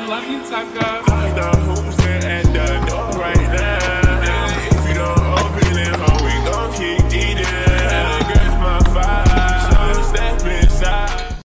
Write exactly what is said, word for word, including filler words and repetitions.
Love you, Tucker. I know who's there at the